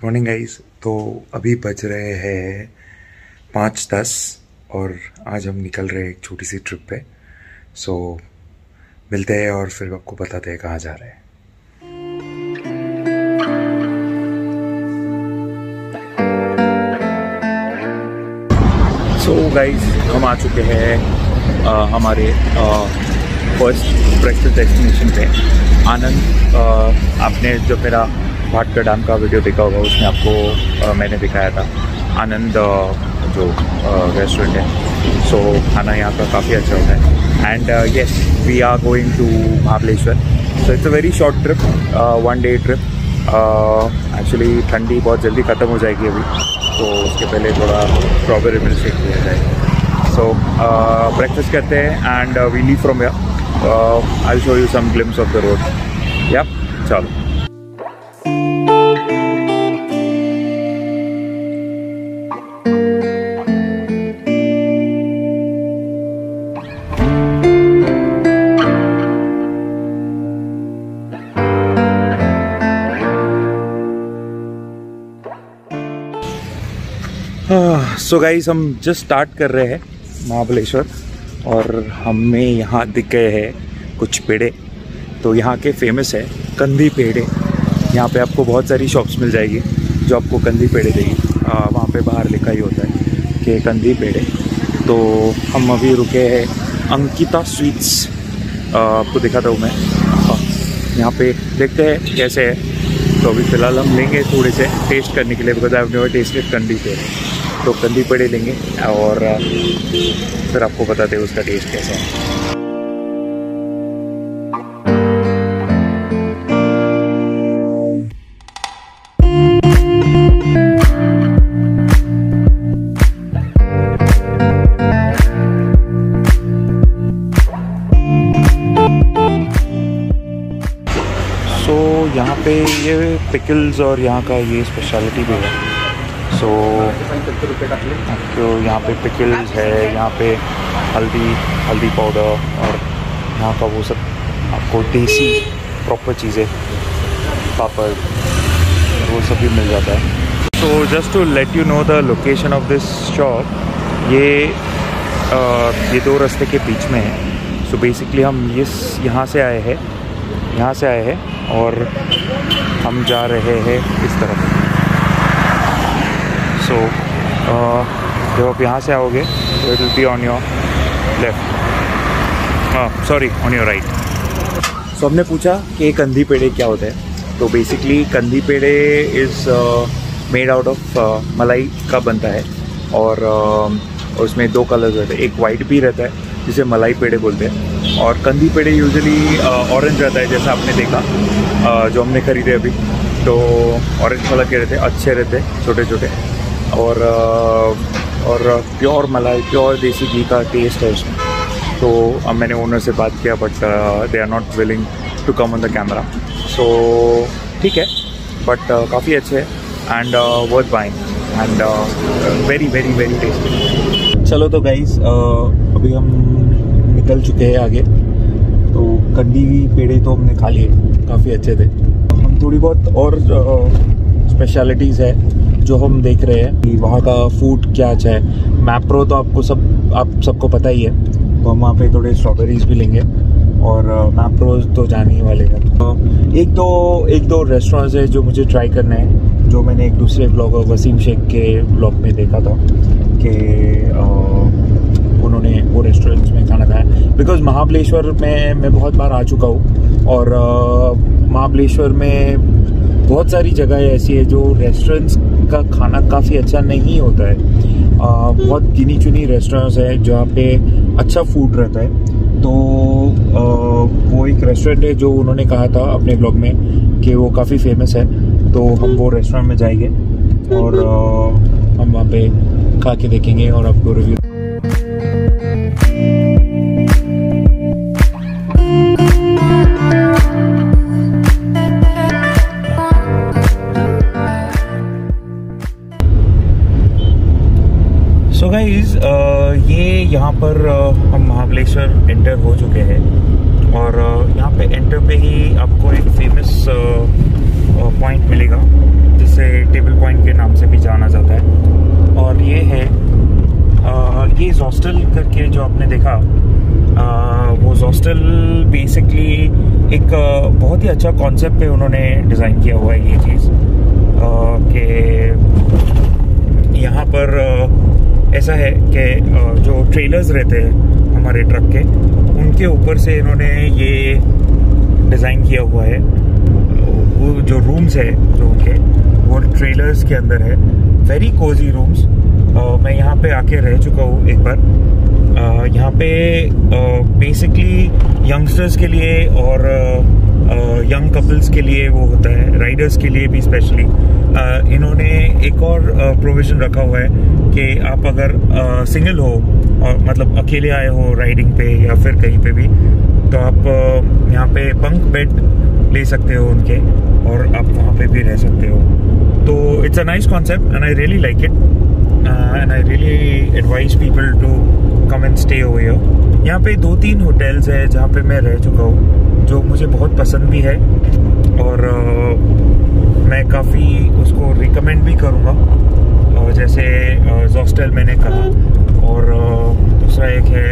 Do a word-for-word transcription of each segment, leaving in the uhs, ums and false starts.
Morning guys. तो अभी बज रहे हैं पाँच दस और आज हम निकल रहे हैं एक छोटी सी ट्रिप पे। सो मिलते हैं और फिर आपको बताते हैं कहाँ जा रहे हैं। सो गाइस हम आ चुके हैं आ, हमारे फर्स्ट ब्रेकफास्ट डेस्टिनेशन पे आनंद। आ, आपने जब मेरा भाटकर डैम का वीडियो देखा होगा उसमें आपको आ, मैंने दिखाया था आनंद आ, जो रेस्टोरेंट है। सो so, खाना यहाँ का काफ़ी अच्छा होता है। And yes we are going to Mahabaleshwar. So it's a very short trip, one day trip. Actually ठंडी बहुत जल्दी ख़त्म हो जाएगी अभी, तो उसके पहले थोड़ा स्ट्रॉबेरी मिल्क शेक किया जाए। सो ब्रेकफास्ट करते हैं and we leave from here. I will show you some glimpse of the road. Yup चलो। सो गाइस हम जस्ट स्टार्ट कर रहे हैं महाबलेश्वर और हमें यहाँ दिख गए हैं कुछ पेड़े। तो यहाँ के फेमस है कंदी पेड़े। यहाँ पे आपको बहुत सारी शॉप्स मिल जाएगी जो आपको कंदी पेड़े देगी। वहाँ पे बाहर लिखा ही होता है कि कंदी पेड़े। तो हम अभी रुके हैं अंकिता स्वीट्स। आपको दिखाता हूँ मैं। यहाँ पे देखते हैं कैसे है। तो अभी फ़िलहाल हम लेंगे थोड़े से टेस्ट करने के लिए, because I have never tested कंदी पेड़े। तो कंदी पेड़े लेंगे और फिर आपको बताते हैं उसका टेस्ट कैसा है। सो so, यहाँ पे ये पिकल्स और यहाँ का ये स्पेशलिटी भी है। सो आपको यहाँ पे पिकल्स है, यहाँ पे हल्दी हल्दी पाउडर और यहाँ का वो सब आपको देसी प्रॉपर चीज़ें पापड़ वो सब भी मिल जाता है। So just to let you know the location of this shop, ये आ, ये दो रास्ते के बीच में है। सो बेसिकली हम इस यहाँ से आए हैं यहाँ से आए हैं और हम जा रहे हैं इस तरफ। सो so, uh, जब आप यहाँ से आओगे तो it will be on your left, sorry on your right. So हमने पूछा कि कंदी पेड़े क्या होते हैं। तो बेसिकली कंदी पेड़े इज़ मेड आउट ऑफ मलाई का बनता है और uh, उसमें दो कलर्स रहते हैं। एक वाइट भी रहता है जिसे मलाई पेड़े बोलते हैं, और कंदी पेड़े यूजुअली ऑरेंज रहता है जैसा आपने देखा uh, जो हमने खरीदे अभी। तो ऑरेंज कलर के रहते हैं, अच्छे रहते हैं, छोटे छोटे, और और प्योर मलाई प्योर देसी घी का टेस्ट है उसमें। तो अब मैंने ओनर से बात किया but they are not willing to come on the camera. So ठीक है, बट uh, काफ़ी अच्छे हैं and worth buying and very very very tasty. चलो तो गाइस uh, अभी हम निकल चुके हैं आगे। तो कंदी पेड़े तो हमने खा लिए, काफ़ी अच्छे थे। हम थोड़ी बहुत और स्पेशलिटीज़ uh, है जो हम देख रहे हैं कि वहाँ का फूड क्या अच्छा है। मैप्रो तो आपको सब आप सबको पता ही है, तो हम वहाँ पे थोड़े स्ट्रॉबेरीज भी लेंगे और मैप्रो तो जाने ही वाले हैं। तो एक दो एक दो रेस्टोरेंट्स है जो मुझे ट्राई करना है, जो मैंने एक दूसरे ब्लॉगर वसीम शेख के ब्लॉग में देखा था कि उन्होंने वो रेस्टोरेंट्स में खाना खाया। बिकॉज महाबलेश्वर में मैं बहुत बार आ चुका हूँ और महाबलेश्वर में बहुत सारी जगह ऐसी है जो रेस्टोरेंट्स का खाना काफ़ी अच्छा नहीं होता है। आ, बहुत गिनी चुनी रेस्टोरेंट्स है जहाँ पे अच्छा फूड रहता है। तो आ, वो एक रेस्टोरेंट है जो उन्होंने कहा था अपने ब्लॉग में कि वो काफ़ी फेमस है। तो हम वो रेस्टोरेंट में जाएंगे और आ, हम वहाँ पे खा के देखेंगे और आपको रिव्यू। सो गाइस ये यहाँ पर uh, हम महाबलेश्वर एंटर हो चुके हैं और uh, यहाँ पे एंटर पे ही आपको एक फेमस पॉइंट मिलेगा जिस इसे टेबल पॉइंट के नाम से भी जाना जाता है। और ये है आ, ये हॉस्टल करके जो आपने देखा, आ, वो हॉस्टल बेसिकली एक आ, बहुत ही अच्छा कॉन्सेप्ट पे उन्होंने डिज़ाइन किया हुआ है ये चीज़ कि यहाँ पर आ, ऐसा है कि आ, जो ट्रेलर्स रहते हैं हमारे ट्रक के, उनके ऊपर से इन्होंने ये डिज़ाइन किया हुआ है। वो जो रूम्स है जो उनके, वो ट्रेलर्स के अंदर है। Very cozy rooms. मैं यहाँ पे आके रह चुका हूँ एक बार। uh, यहाँ पे बेसिकली uh, यंगस्टर्स के लिए और यंग uh, कपल्स के लिए वो होता है, राइडर्स के लिए भी स्पेशली uh, इन्होंने एक और प्रोविज़न uh, रखा हुआ है कि आप अगर सिंगल uh, हो और मतलब अकेले आए हो राइडिंग पे या फिर कहीं पे भी, तो आप uh, यहाँ पे बंक बेड ले सकते हो उनके, और आप वहाँ पे भी रह सकते हो। तो it's a nice concept and I really like it and I really advise people to come and stay over here. यहाँ पे दो तीन होटल्स है जहाँ पे मैं रह चुका हूँ, जो मुझे बहुत पसंद भी है और uh, मैं काफ़ी उसको रिकमेंड भी करूँगा। uh, जैसे हॉस्टल uh, मैंने कहा, और uh, दूसरा एक है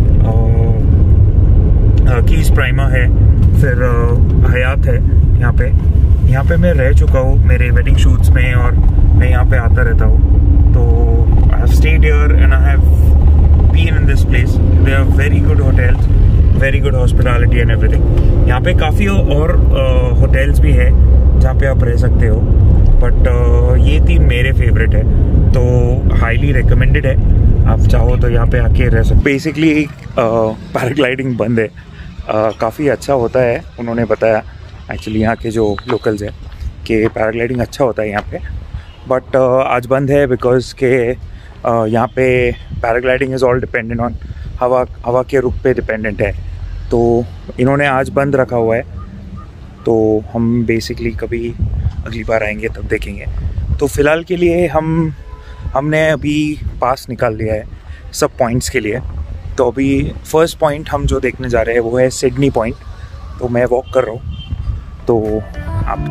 कीज uh, प्राइमा है, फिर हयात है। यहाँ पे यहाँ पे मैं रह चुका हूँ मेरे वेडिंग शूट्स में, और मैं यहाँ पे आता रहता हूँ। तो I have stayed here and I have been in this place. They are very good hotels, very good hospitality and everything. यहाँ पे काफ़ी और होटल्स uh, भी है जहाँ पे आप रह सकते हो, बट uh, ये तीन मेरे फेवरेट है, तो हाईली रिकमेंडेड है। आप चाहो तो यहाँ पे आके रह सकते। बेसिकली पैराग्लाइडिंग बंद है, Uh, काफ़ी अच्छा होता है उन्होंने बताया एक्चुअली यहाँ के जो लोकल्स हैं कि पैराग्लाइडिंग अच्छा होता है यहाँ पे, बट uh, आज बंद है बिकॉज के uh, यहाँ पे paragliding is all dependent on हवा हवा के रुख पे डिपेंडेंट है। तो इन्होंने आज बंद रखा हुआ है, तो हम बेसिकली कभी अगली बार आएंगे तब देखेंगे। तो फ़िलहाल के लिए हम हमने अभी पास निकाल लिया है सब पॉइंट्स के लिए। तो अभी फर्स्ट पॉइंट हम जो देखने जा रहे हैं वो है सिडनी पॉइंट। तो मैं वॉक कर रहा हूँ, तो आप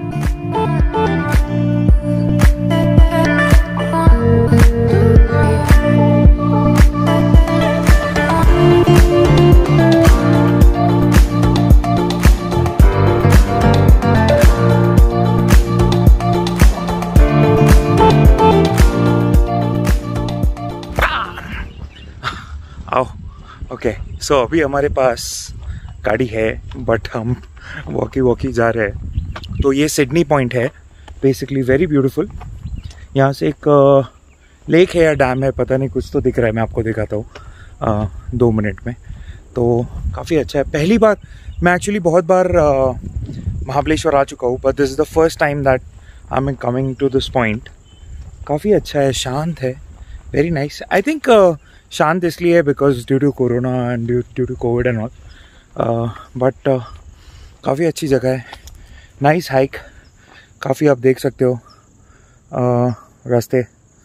आओ। ओके, सो अभी हमारे पास गाड़ी है बट हम वॉकी वॉकी जा रहे हैं। तो ये सिडनी पॉइंट है, बेसिकली वेरी ब्यूटीफुल। यहाँ से एक लेक है या डैम है, पता नहीं, कुछ तो दिख रहा है, मैं आपको दिखाता हूँ दो मिनट में। तो काफ़ी अच्छा है। पहली बार मैं एक्चुअली बहुत बार महाबलेश्वर आ चुका हूँ, but this is the first time that I am coming to this point. काफ़ी अच्छा है, शांत है, वेरी नाइस। आई थिंक शांत इसलिए है because due to corona and due due to covid and all, but काफ़ी अच्छी जगह है। नाइस हाइक, काफ़ी आप देख सकते हो uh, रास्ते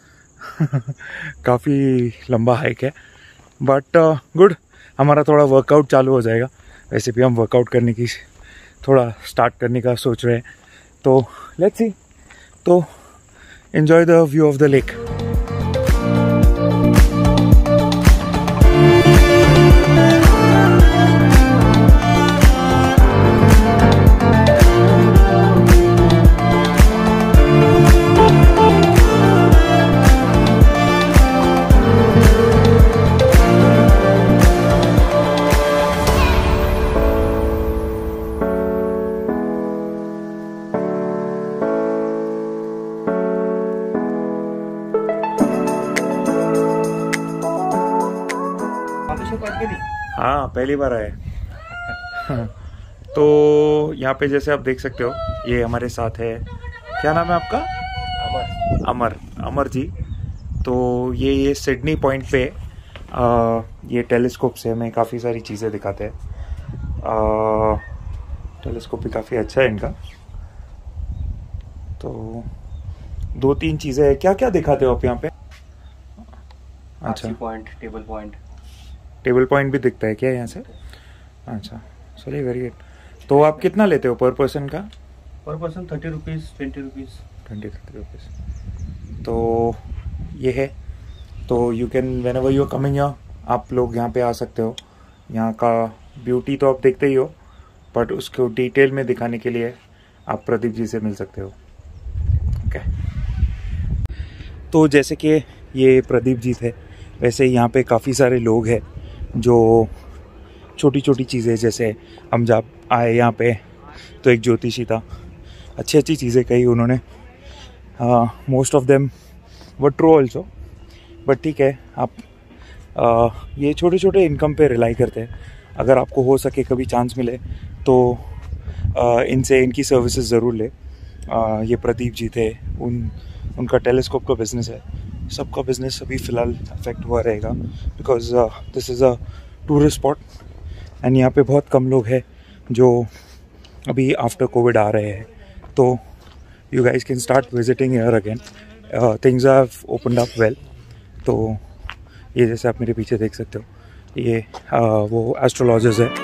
काफ़ी लंबा हाइक है, बट गुड uh, हमारा थोड़ा वर्कआउट चालू हो जाएगा। वैसे भी हम वर्कआउट करने की थोड़ा स्टार्ट करने का सोच रहे हैं, तो लेट्स सी। तो enjoy the view of the lake. हाँ, पहली बार आए। तो यहाँ पे जैसे आप देख सकते हो, ये हमारे साथ है, क्या नाम है आपका? अमर। अमर अमर जी। तो ये ये सिडनी पॉइंट पे आ, ये टेलीस्कोप से हमें काफ़ी सारी चीज़ें दिखाते हैं। टेलीस्कोप भी काफ़ी अच्छा है इनका। तो दो तीन चीज़ें हैं। क्या क्या दिखाते हो आप यहाँ पे? अच्छा, point, table point. Table point भी दिखता है क्या यहाँ से? अच्छा, चलिए, वेरी गुड। तो आप कितना लेते हो पर पर्सन का? Per person thirty rupees, twenty rupees. Twenty thirty rupees. तो ये है, तो you can whenever you are coming यहाँ, आप लोग यहाँ पे आ सकते हो। यहाँ का ब्यूटी तो आप देखते ही हो, बट उसको डिटेल में दिखाने के लिए आप प्रदीप जी से मिल सकते हो। ओके, तो जैसे कि ये प्रदीप जी थे, वैसे यहाँ पे काफ़ी सारे लोग हैं जो छोटी छोटी चीज़ें, जैसे हम जब आए यहाँ पे तो एक ज्योतिषी था, अच्छी अच्छी चीज़ें कही उन्होंने। Most of them were true also, but ठीक है, आप uh, ये छोटे छोटे इनकम पे रिलाई करते हैं। अगर आपको हो सके कभी चांस मिले तो uh, इनसे इनकी सर्विसेज ज़रूर ले। uh, ये प्रदीप जी थे, उन उनका टेलीस्कोप का बिज़नेस है। सबका बिज़नेस अभी फ़िलहाल अफेक्ट हुआ रहेगा because this is a tourist spot and यहाँ पे बहुत कम लोग हैं जो अभी आफ्टर कोविड आ रहे हैं। तो you guys can start visiting here again, things have opened up well. तो ये जैसे आप मेरे पीछे देख सकते हो, ये uh, वो एस्ट्रोलॉजर्स है।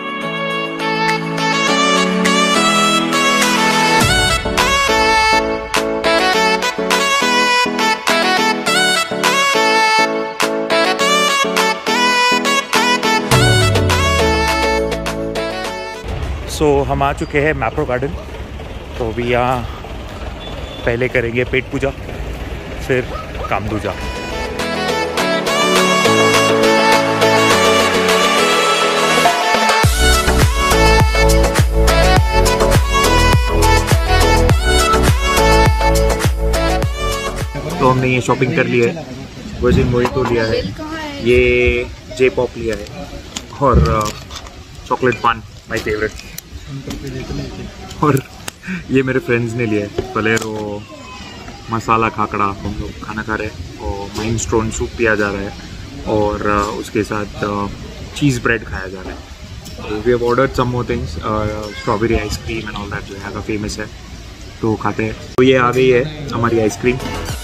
सो so, हम आ चुके हैं मैप्रो गार्डन। तो अभी यहाँ पहले करेंगे पेट पूजा, फिर काम दूजा। तो हमने ये शॉपिंग कर ली है, वर्जिन मोहितो लिया है, ये जे पॉप लिया है और चॉकलेट पान माय फेवरेट, और ये मेरे फ्रेंड्स ने लिया है बलेरो मसाला खाकड़ा। हम लोग खाना खा रहे हैं और माइन स्टोन सूप पिया जा रहा है और उसके साथ चीज़ ब्रेड खाया जा रहा है। We have ordered some more things, strawberry ice cream and all that जो यहाँ का फेमस है, तो खाते हैं। तो ये आ गई है हमारी ice cream.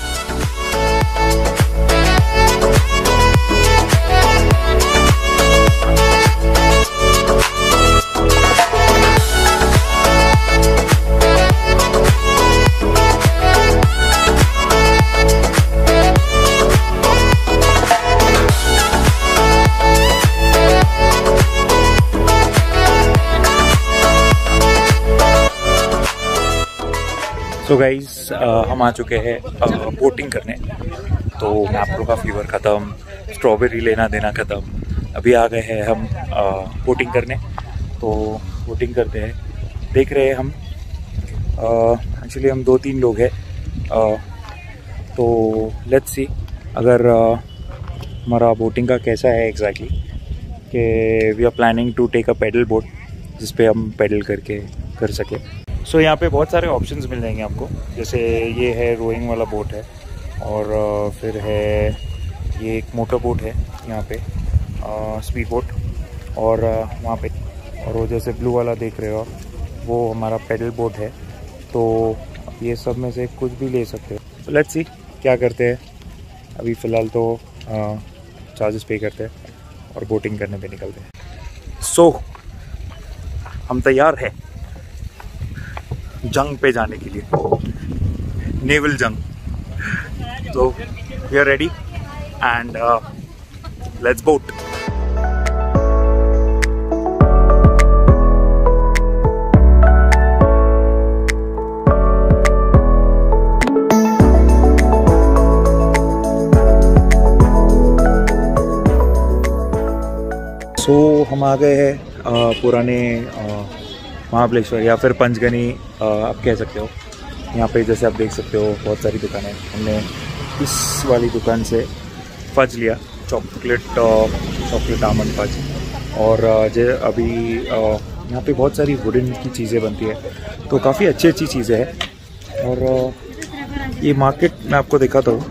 So so guys uh, हम आ चुके हैं बोटिंग uh, करने। तो मैप्रो का फीवर ख़त्म, स्ट्रॉबेरी लेना देना ख़त्म, अभी आ गए हैं हम बोटिंग uh, करने। तो बोटिंग करते हैं, देख रहे हैं हम एक्चुअली uh, हम दो तीन लोग हैं। uh, तो लेट्स सी अगर uh, हमारा बोटिंग का कैसा है एग्जैक्टली, कि we are planning to take a pedal boat जिस पे हम पेडल करके कर सके। सो so, यहाँ पे बहुत सारे ऑप्शंस मिल जाएंगे आपको, जैसे ये है रोइंग वाला बोट है, और फिर है ये एक मोटर बोट है यहाँ पे, स्पीड बोट, और वहाँ पे और वो जैसे ब्लू वाला देख रहे हो वो हमारा पेडल बोट है। तो ये सब में से कुछ भी ले सकते हो। तो लेट्स सी क्या करते हैं। अभी फ़िलहाल तो चार्जेस पे करते हैं और बोटिंग करने पे निकलते हैं। सो so, हम तैयार हैं जंग पे जाने के लिए, नेवल जंग। तो we are ready and let's boat. So so, हम आ गए हैं uh, पुराने uh, महाबलेश्वर या फिर पंचगनी आप कह सकते हो। यहाँ पे जैसे आप देख सकते हो बहुत सारी दुकानें। हमने इस वाली दुकान से फज लिया, चॉकलेट चॉकलेट आमंड फज, और जो अभी यहाँ पे बहुत सारी वुडन की चीज़ें बनती है, तो काफ़ी अच्छी अच्छी चीज़ें हैं। और ये मार्केट मैं आपको दिखाता हूँ।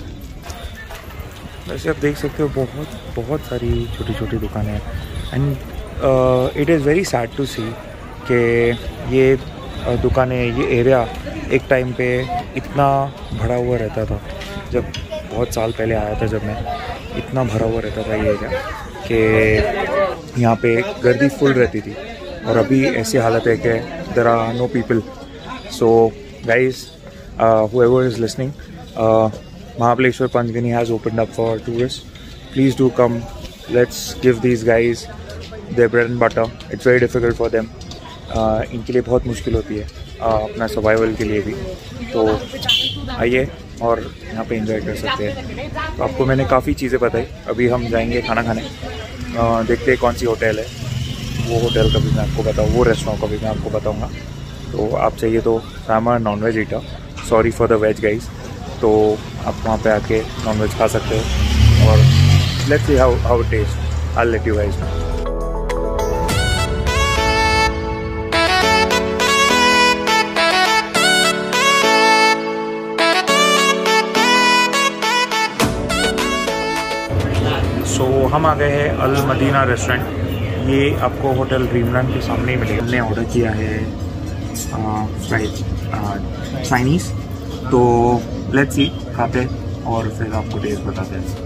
वैसे आप देख सकते हो बहुत बहुत सारी छोटी छोटी दुकानें हैं and it is very sad to see कि ये दुकानें, ये एरिया एक टाइम पे इतना भरा हुआ रहता था। जब बहुत साल पहले आया था, जब मैं, इतना भरा हुआ रहता था ये एरिया कि यहाँ पे गर्दी फुल रहती थी, और अभी ऐसी हालत है कि there are no people. So guys, uh, whoever is listening, uh, Mahabaleshwar Panchgani has opened up for tourists. Please do come. Let's give these guys their bread and butter. It's very difficult for them. uh, इनके लिए बहुत मुश्किल होती है uh, अपना survival के लिए भी. तो आइए और यहाँ पे एंजॉय कर सकते हैं. तो आपको मैंने काफ़ी चीज़ें बताई. अभी हम जाएंगे खाना खाने. uh, देखते हैं कौन सी होटल है. वो होटल का भी मैं आपको बताऊँ, वो रेस्टोरेंट का भी मैं आपको बताऊँगा. तो आप चाहिए तो I am a non veg eater, sorry for the veg guys. तो आप वहाँ पे आके नॉन वेज खा सकते हो और let's see how how it taste. I will let you guys know. So हम आ गए हैं अल मदीना रेस्टोरेंट. ये आपको होटल ड्रीमलैंड के सामने ही मिलेगा. हमने ऑर्डर किया है चाइनीज़. तो लेट्स सी खाते हैं और फिर आपको टेस्ट बताते हैं.